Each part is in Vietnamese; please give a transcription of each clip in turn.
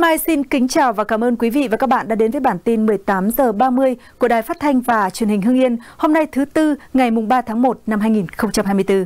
Mai xin kính chào và cảm ơn quý vị và các bạn đã đến với bản tin 18 giờ 30 của Đài Phát thanh và Truyền hình Hưng Yên. Hôm nay thứ Tư, ngày 3 tháng 1 năm 2024.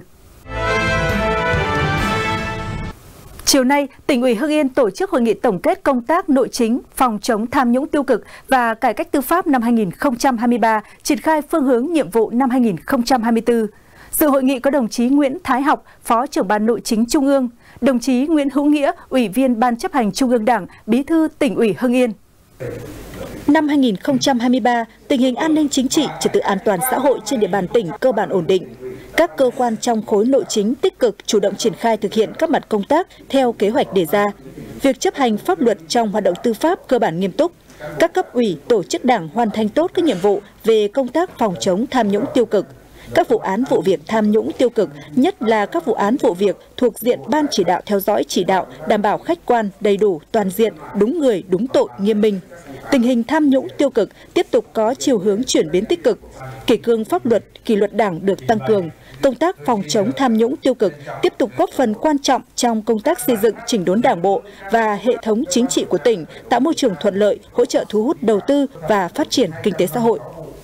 Chiều nay, tỉnh ủy Hưng Yên tổ chức hội nghị tổng kết công tác nội chính, phòng chống tham nhũng tiêu cực và cải cách tư pháp năm 2023, triển khai phương hướng nhiệm vụ năm 2024. Dự hội nghị có đồng chí Nguyễn Thái Học, Phó trưởng Ban Nội chính Trung ương, đồng chí Nguyễn Hữu Nghĩa, Ủy viên Ban chấp hành Trung ương Đảng, Bí thư tỉnh ủy Hưng Yên. Năm 2023, tình hình an ninh chính trị, trật tự an toàn xã hội trên địa bàn tỉnh cơ bản ổn định. Các cơ quan trong khối nội chính tích cực chủ động triển khai thực hiện các mặt công tác theo kế hoạch đề ra. Việc chấp hành pháp luật trong hoạt động tư pháp cơ bản nghiêm túc. Các cấp ủy, tổ chức đảng hoàn thành tốt các nhiệm vụ về công tác phòng chống tham nhũng tiêu cực. Các vụ án vụ việc tham nhũng tiêu cực, nhất là các vụ án vụ việc thuộc diện Ban chỉ đạo theo dõi chỉ đạo, đảm bảo khách quan, đầy đủ, toàn diện, đúng người, đúng tội, nghiêm minh. Tình hình tham nhũng tiêu cực tiếp tục có chiều hướng chuyển biến tích cực. Kỷ cương pháp luật, kỷ luật đảng được tăng cường. Công tác phòng chống tham nhũng tiêu cực tiếp tục góp phần quan trọng trong công tác xây dựng chỉnh đốn đảng bộ và hệ thống chính trị của tỉnh, tạo môi trường thuận lợi, hỗ trợ thu hút đầu tư và phát triển kinh tế xã hội.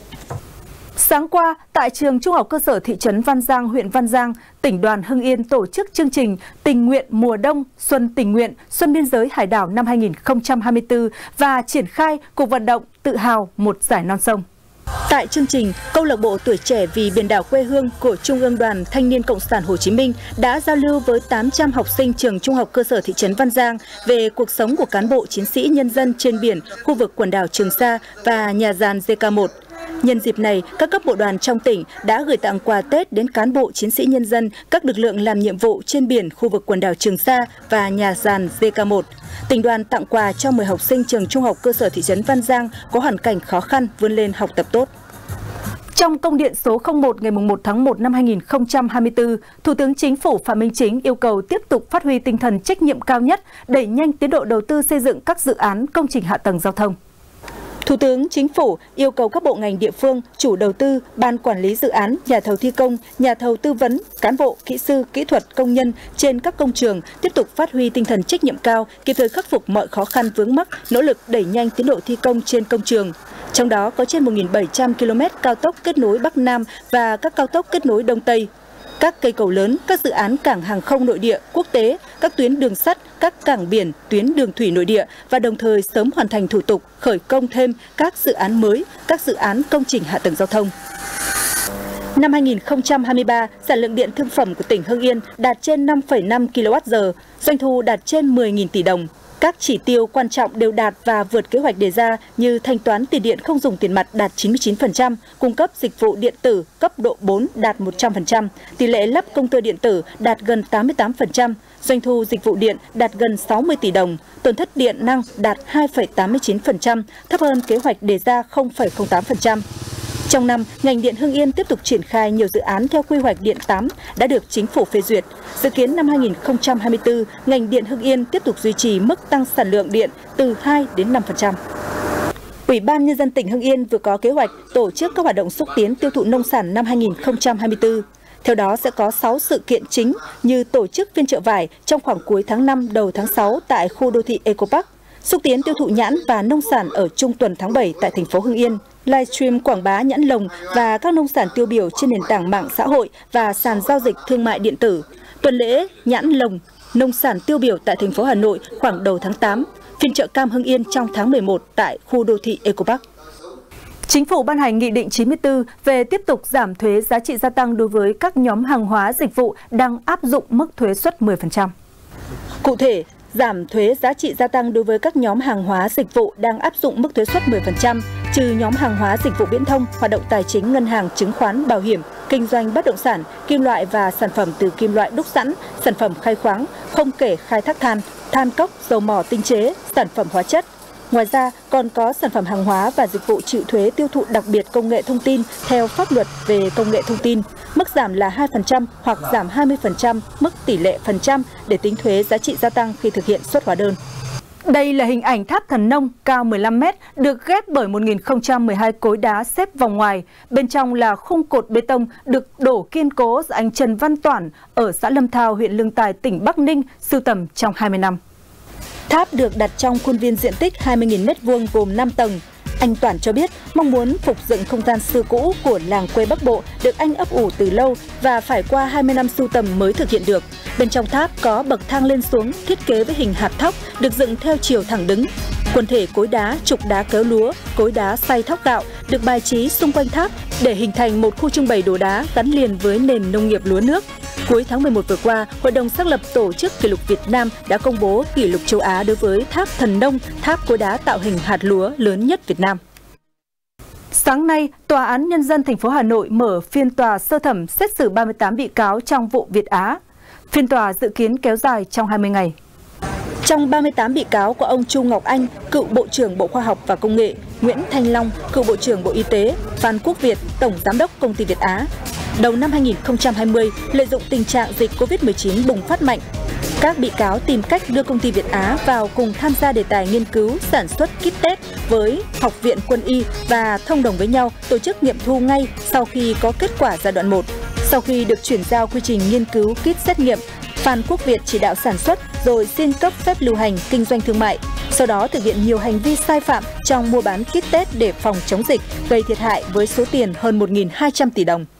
Sáng qua, tại trường Trung học cơ sở thị trấn Văn Giang, huyện Văn Giang, tỉnh đoàn Hưng Yên tổ chức chương trình Tình nguyện mùa đông, Xuân tình nguyện, Xuân biên giới hải đảo năm 2024 và triển khai cuộc vận động tự hào một dải non sông. Tại chương trình, Câu lạc bộ Tuổi trẻ vì biển đảo quê hương của Trung ương Đoàn Thanh niên Cộng sản Hồ Chí Minh đã giao lưu với 800 học sinh trường Trung học cơ sở thị trấn Văn Giang về cuộc sống của cán bộ chiến sĩ nhân dân trên biển, khu vực quần đảo Trường Sa và nhà giàn JK1. Nhân dịp này, các cấp bộ đoàn trong tỉnh đã gửi tặng quà Tết đến cán bộ chiến sĩ nhân dân các lực lượng làm nhiệm vụ trên biển khu vực quần đảo Trường Sa và nhà giàn JK1. Tỉnh đoàn tặng quà cho 10 học sinh trường Trung học cơ sở thị trấn Văn Giang có hoàn cảnh khó khăn vươn lên học tập tốt. Trong công điện số 01 ngày 1 tháng 1 năm 2024, Thủ tướng Chính phủ Phạm Minh Chính yêu cầu tiếp tục phát huy tinh thần trách nhiệm cao nhất, đẩy nhanh tiến độ đầu tư xây dựng các dự án công trình hạ tầng giao thông. Thủ tướng Chính phủ yêu cầu các bộ ngành địa phương, chủ đầu tư, ban quản lý dự án, nhà thầu thi công, nhà thầu tư vấn, cán bộ, kỹ sư, kỹ thuật, công nhân trên các công trường tiếp tục phát huy tinh thần trách nhiệm cao, kịp thời khắc phục mọi khó khăn vướng mắc, nỗ lực đẩy nhanh tiến độ thi công trên công trường. Trong đó có trên 1.700 km cao tốc kết nối Bắc Nam và các cao tốc kết nối Đông Tây. Các cây cầu lớn, các dự án cảng hàng không nội địa, quốc tế, các tuyến đường sắt, các cảng biển, tuyến đường thủy nội địa và đồng thời sớm hoàn thành thủ tục khởi công thêm các dự án mới, các dự án công trình hạ tầng giao thông. Năm 2023, sản lượng điện thương phẩm của tỉnh Hưng Yên đạt trên 5,5 kWh, doanh thu đạt trên 10.000 tỷ đồng. Các chỉ tiêu quan trọng đều đạt và vượt kế hoạch đề ra như thanh toán tiền điện không dùng tiền mặt đạt 99%, cung cấp dịch vụ điện tử cấp độ 4 đạt 100%, tỷ lệ lắp công tơ điện tử đạt gần 88%, doanh thu dịch vụ điện đạt gần 60 tỷ đồng, tổn thất điện năng đạt 2,89%, thấp hơn kế hoạch đề ra 0,08%. Trong năm, ngành điện Hưng Yên tiếp tục triển khai nhiều dự án theo quy hoạch điện 8 đã được Chính phủ phê duyệt. Dự kiến năm 2024, ngành điện Hưng Yên tiếp tục duy trì mức tăng sản lượng điện từ 2 đến 5%. Ủy ban Nhân dân tỉnh Hưng Yên vừa có kế hoạch tổ chức các hoạt động xúc tiến tiêu thụ nông sản năm 2024. Theo đó sẽ có 6 sự kiện chính như tổ chức phiên chợ vải trong khoảng cuối tháng 5 đầu tháng 6 tại khu đô thị Eco Park, xúc tiến tiêu thụ nhãn và nông sản ở trung tuần tháng 7 tại thành phố Hưng Yên, livestream quảng bá nhãn lồng và các nông sản tiêu biểu trên nền tảng mạng xã hội và sàn giao dịch thương mại điện tử, tuần lễ nhãn lồng, nông sản tiêu biểu tại thành phố Hà Nội khoảng đầu tháng 8, phiên chợ cam Hưng Yên trong tháng 11 tại khu đô thị Eco Park. Chính phủ ban hành Nghị định 94 về tiếp tục giảm thuế giá trị gia tăng đối với các nhóm hàng hóa dịch vụ đang áp dụng mức thuế suất 10%. Cụ thể, giảm thuế giá trị gia tăng đối với các nhóm hàng hóa dịch vụ đang áp dụng mức thuế suất 10%, trừ nhóm hàng hóa dịch vụ viễn thông, hoạt động tài chính, ngân hàng, chứng khoán, bảo hiểm, kinh doanh bất động sản, kim loại và sản phẩm từ kim loại đúc sẵn, sản phẩm khai khoáng, không kể khai thác than, than cốc, dầu mỏ tinh chế, sản phẩm hóa chất. Ngoài ra, còn có sản phẩm hàng hóa và dịch vụ chịu thuế tiêu thụ đặc biệt công nghệ thông tin theo pháp luật về công nghệ thông tin. Mức giảm là 2% hoặc giảm 20% mức tỷ lệ phần trăm để tính thuế giá trị gia tăng khi thực hiện xuất hóa đơn. Đây là hình ảnh tháp Thần Nông cao 15 m được ghép bởi 1012 khối đá xếp vòng ngoài. Bên trong là khung cột bê tông được đổ kiên cố do anh Trần Văn Toản ở xã Lâm Thao, huyện Lương Tài, tỉnh Bắc Ninh sưu tầm trong 20 năm. Tháp được đặt trong khuôn viên diện tích 20.000 m² gồm 5 tầng. Anh Toản cho biết mong muốn phục dựng không gian xưa cũ của làng quê Bắc Bộ được anh ấp ủ từ lâu và phải qua 20 năm sưu tầm mới thực hiện được. Bên trong tháp có bậc thang lên xuống thiết kế với hình hạt thóc được dựng theo chiều thẳng đứng. Quần thể cối đá, trục đá kéo lúa, cối đá xay thóc gạo được bài trí xung quanh tháp để hình thành một khu trưng bày đồ đá gắn liền với nền nông nghiệp lúa nước. Cuối tháng 11 vừa qua, Hội đồng xác lập Tổ chức Kỷ lục Việt Nam đã công bố kỷ lục châu Á đối với tháp Thần Nông, tháp cối đá tạo hình hạt lúa lớn nhất Việt Nam. Sáng nay, Tòa án Nhân dân thành phố Hà Nội mở phiên tòa sơ thẩm xét xử 38 bị cáo trong vụ Việt Á. Phiên tòa dự kiến kéo dài trong 20 ngày. Trong 38 bị cáo có ông Chu Ngọc Anh, cựu Bộ trưởng Bộ Khoa học và Công nghệ, Nguyễn Thanh Long, cựu Bộ trưởng Bộ Y tế, Phan Quốc Việt, Tổng Giám đốc Công ty Việt Á. Đầu năm 2020, lợi dụng tình trạng dịch Covid-19 bùng phát mạnh, các bị cáo tìm cách đưa Công ty Việt Á vào cùng tham gia đề tài nghiên cứu sản xuất kit test với Học viện Quân y và thông đồng với nhau tổ chức nghiệm thu ngay sau khi có kết quả giai đoạn 1. Sau khi được chuyển giao quy trình nghiên cứu kit xét nghiệm, Phan Quốc Việt chỉ đạo sản xuất rồi xin cấp phép lưu hành kinh doanh thương mại. Sau đó thực hiện nhiều hành vi sai phạm trong mua bán kit test để phòng chống dịch, gây thiệt hại với số tiền hơn 1.200 tỷ đồng.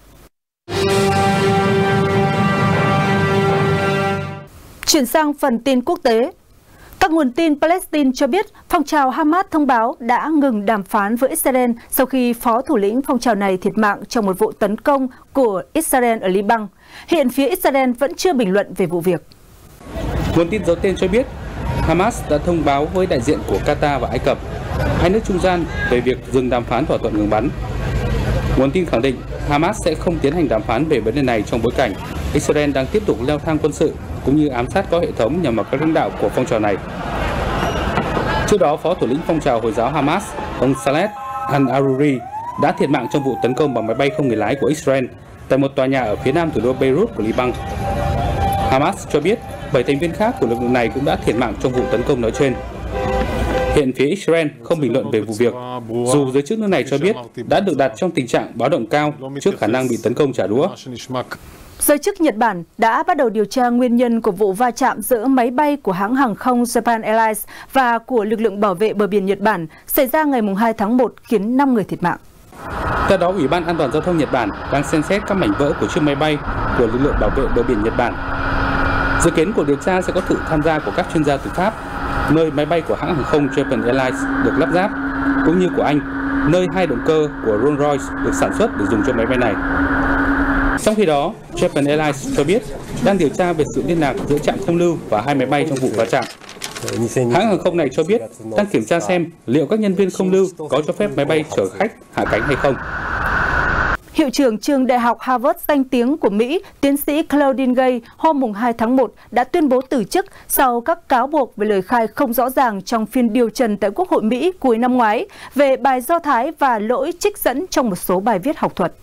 Chuyển sang phần tin quốc tế. Các nguồn tin Palestine cho biết phong trào Hamas thông báo đã ngừng đàm phán với Israel sau khi phó thủ lĩnh phong trào này thiệt mạng trong một vụ tấn công của Israel ở Liban. Hiện phía Israel vẫn chưa bình luận về vụ việc. Nguồn tin giấu tên cho biết Hamas đã thông báo với đại diện của Qatar và Ai Cập, hai nước trung gian, về việc dừng đàm phán thỏa thuận ngừng bắn. Nguồn tin khẳng định Hamas sẽ không tiến hành đàm phán về vấn đề này trong bối cảnh Israel đang tiếp tục leo thang quân sự cũng như ám sát có hệ thống nhằm vào các lãnh đạo của phong trào này. Trước đó, phó thủ lĩnh phong trào Hồi giáo Hamas, ông Saleh al-Aruri đã thiệt mạng trong vụ tấn công bằng máy bay không người lái của Israel tại một tòa nhà ở phía nam thủ đô Beirut của Liban. Hamas cho biết 7 thành viên khác của lực lượng này cũng đã thiệt mạng trong vụ tấn công nói trên. Hiện phía Israel không bình luận về vụ việc, dù giới chức nước này cho biết đã được đặt trong tình trạng báo động cao trước khả năng bị tấn công trả đũa. Giới chức Nhật Bản đã bắt đầu điều tra nguyên nhân của vụ va chạm giữa máy bay của hãng hàng không Japan Airlines và của lực lượng bảo vệ bờ biển Nhật Bản xảy ra ngày 2 tháng 1 khiến 5 người thiệt mạng. Theo đó, Ủy ban An toàn Giao thông Nhật Bản đang xem xét các mảnh vỡ của chiếc máy bay của lực lượng bảo vệ bờ biển Nhật Bản. Dự kiến cuộc điều tra sẽ có sự tham gia của các chuyên gia từ Pháp, nơi máy bay của hãng hàng không Japan Airlines được lắp ráp, cũng như của Anh, nơi hai động cơ của Rolls-Royce được sản xuất để dùng cho máy bay này. Trong khi đó, Japan Airlines cho biết đang điều tra về sự liên lạc giữa trạm không lưu và hai máy bay trong vụ va chạm. Hãng hàng không này cho biết đang kiểm tra xem liệu các nhân viên không lưu có cho phép máy bay chở khách hạ cánh hay không. Hiệu trưởng trường Đại học Harvard danh tiếng của Mỹ, tiến sĩ Claudine Gay, hôm 2 tháng 1 đã tuyên bố từ chức sau các cáo buộc về lời khai không rõ ràng trong phiên điều trần tại Quốc hội Mỹ cuối năm ngoái về bài Do Thái và lỗi trích dẫn trong một số bài viết học thuật.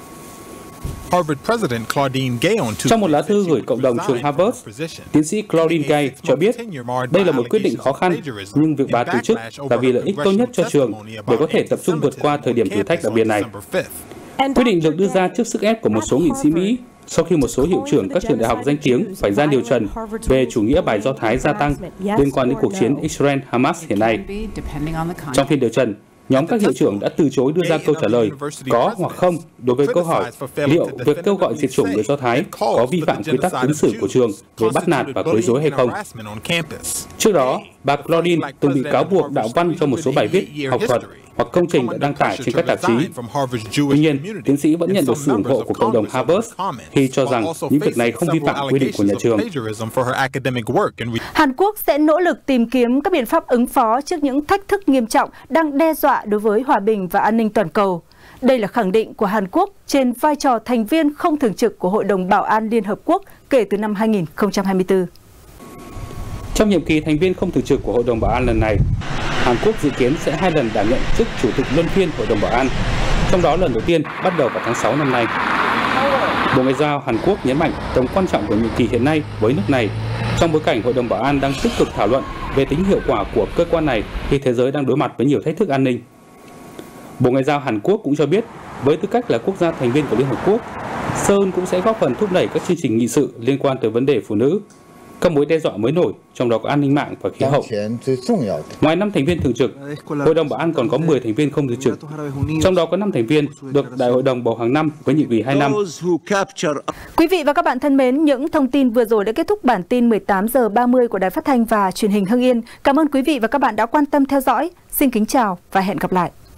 Trong một lá thư gửi cộng đồng trường Harvard, tiến sĩ Claudine Gay cho biết đây là một quyết định khó khăn, nhưng việc bà từ chức là vì lợi ích tốt nhất cho trường để có thể tập trung vượt qua thời điểm thử thách đặc biệt này. Quyết định được đưa ra trước sức ép của một số nghị sĩ Mỹ sau khi một số hiệu trưởng các trường đại học danh tiếng phải ra điều trần về chủ nghĩa bài Do Thái gia tăng liên quan đến cuộc chiến Israel-Hamas hiện nay. Trong phiên điều trần, nhóm các hiệu trưởng đã từ chối đưa ra câu trả lời có hoặc không đối với câu hỏi liệu việc kêu gọi diệt chủng người Do Thái có vi phạm quy tắc ứng xử của trường về bắt nạt và quấy rối hay không. Trước đó, bà Claudine từng bị cáo buộc đạo văn trong một số bài viết, học thuật hoặc công trình đã đăng tải trên các tạp chí. Tuy nhiên, tiến sĩ vẫn nhận được sự ủng hộ của cộng đồng Harvard khi cho rằng những việc này không vi phạm quy định của nhà trường. Hàn Quốc sẽ nỗ lực tìm kiếm các biện pháp ứng phó trước những thách thức nghiêm trọng đang đe dọa đối với hòa bình và an ninh toàn cầu. Đây là khẳng định của Hàn Quốc trên vai trò thành viên không thường trực của Hội đồng Bảo an Liên Hợp Quốc kể từ năm 2024. Trong nhiệm kỳ thành viên không thường trực của Hội đồng Bảo an lần này, Hàn Quốc dự kiến sẽ 2 lần đảm nhận chức Chủ tịch luân phiên Hội đồng Bảo an, trong đó lần đầu tiên bắt đầu vào tháng 6 năm nay. Bộ Ngoại giao Hàn Quốc nhấn mạnh tầm quan trọng của nhiệm kỳ hiện nay với nước này, trong bối cảnh Hội đồng Bảo an đang tích cực thảo luận về tính hiệu quả của cơ quan này khi thế giới đang đối mặt với nhiều thách thức an ninh. Bộ Ngoại giao Hàn Quốc cũng cho biết, với tư cách là quốc gia thành viên của Liên Hợp Quốc, Seoul cũng sẽ góp phần thúc đẩy các chương trình nghị sự liên quan tới vấn đề phụ nữ. các mối đe dọa mới nổi, trong đó có an ninh mạng và khí hậu. Ngoài 5 thành viên thường trực, Hội đồng Bảo an còn có 10 thành viên không thường trực, trong đó có 5 thành viên được Đại hội đồng bầu hàng năm với nhiệm kỳ 2 năm. Quý vị và các bạn thân mến, những thông tin vừa rồi đã kết thúc bản tin 18 giờ 30 của Đài Phát thanh và Truyền hình Hưng Yên. Cảm ơn quý vị và các bạn đã quan tâm theo dõi. Xin kính chào và hẹn gặp lại.